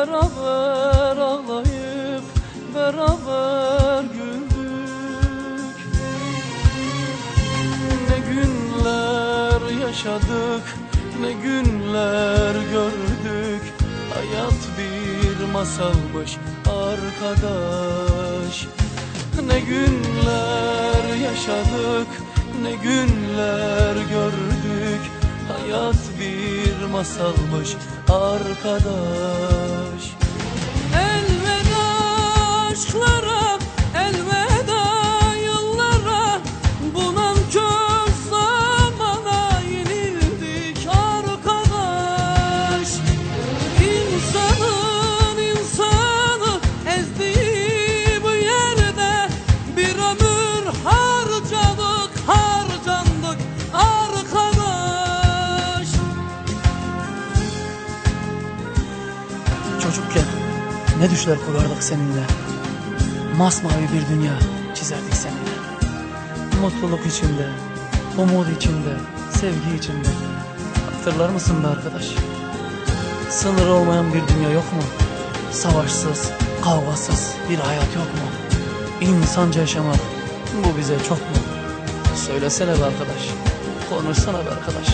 beraber ağlayıp beraber güldük. Ne günler yaşadık, ne günler gördük. Hayat bir masalmış arkadaş. Ne günler yaşadık, ne günler gördük. Hayat bir masalmış arkadaş. Elveda aşklara, elveda yıllara, bu nankör zamana yenildik arkadaş. İnsanın insanı ezdiği bu yerde bir ömür harcadık, harcandık arkadaş. Çocukken ne düşler kurardık seninle. Masmavi bir dünya çizerdik seninle. Mutluluk içinde, umut içinde, sevgi içinde. Hatırlar mısın be arkadaş? Sınır olmayan bir dünya yok mu? Savaşsız, kavgasız bir hayat yok mu? İnsanca yaşamak bu bize çok mu? Söylesene be arkadaş, konuşsana be arkadaş.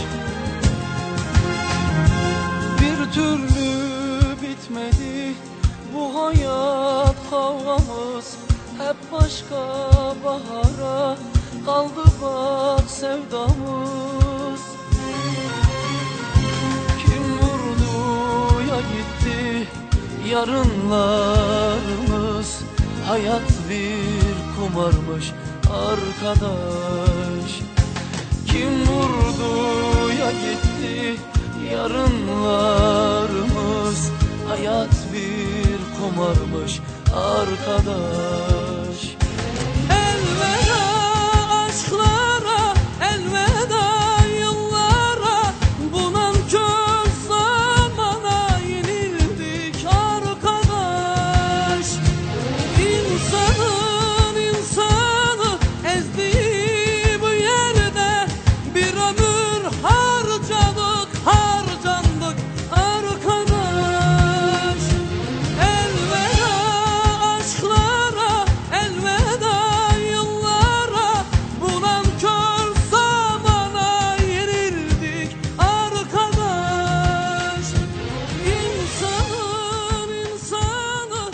Bir türlü bitmedi bu hayat kavgamız. Hep başka bahara kaldı bak sevdamız. Kim vurdu ya gitti yarınlarımız. Hayat bir kumarmış arkadaş. Kim vurdu ya gitti yarınlarımız. Hayat bir kumarmış arkadaş. Elveda aşklara, elveda yıllara, bu nankör zamana yenildik arkadaş. İnsanın insanı ezdiği bu yerde bir ömür harcadık, harcandık arkadaş. Elveda aşklara, elveda yıllara, bu nankör zamana yenildik arkadaş. İnsanın insanı.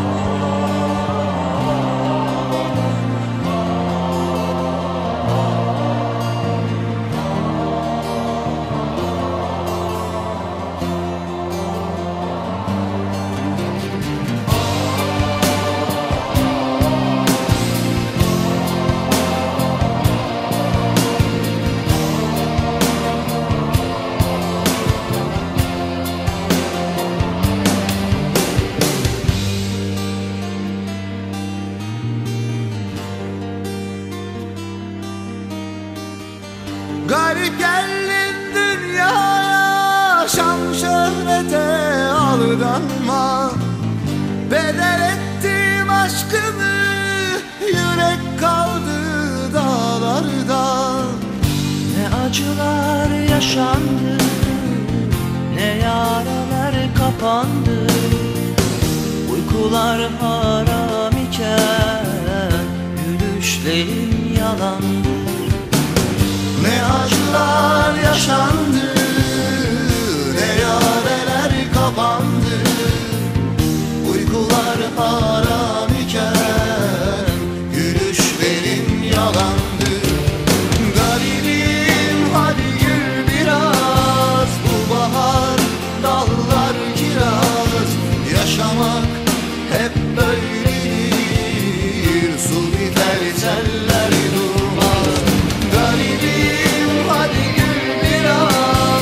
Garip geldin dünyaya, şan şöhrete aldanma. Bedel ettim aşkımı, yürek kaldı dağlarda. Ne acılar yaşandı, ne yaralar kapandı. Uykular haram iken gülüşlerim yalandı. Ne acılar yaşandı, ne yareler kapandı. Uykular haram iken gülüşlerim yalandı. Garibim hadi gül biraz, bu bahar dallar kiraz. Yaşamak hep böyledir, su biter teller durmaz. Garibim hadi gül biraz,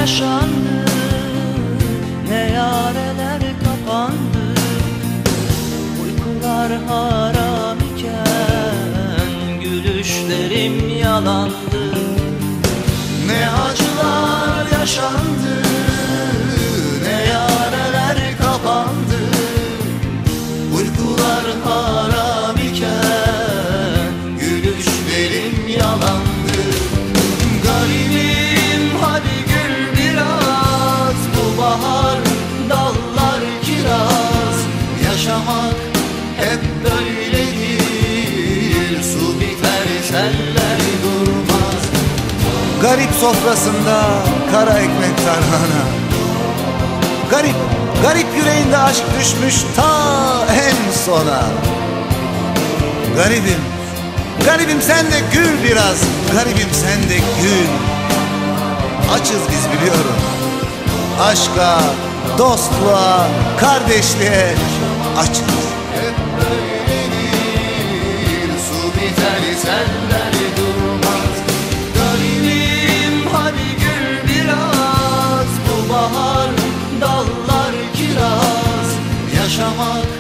yaşandı, ne yareler kapandı. Uykular haram iken gülüşlerim yalandı. Ne acılar yaşandı, ne yareler kapandı. Uykular haram iken gülüşlerim yalandı. Garibim hadi gül biraz, bu bahar dallar kiraz. Yaşamak hep böyledir, su biter seller durmaz. Garip sofrasında kara ekmek tarhana. Garip, garip yüreğinde aşk düşmüş ta en sona. Garibim, garibim sen de gül biraz. Garibim sen de gül. Açız biz biliyorum. Aşka, dostluğa, kardeşliğe açız. Hep böyledir, su biter seller durmaz. Garibim hadi gül biraz, bu bahar dallar kiraz. Yaşamak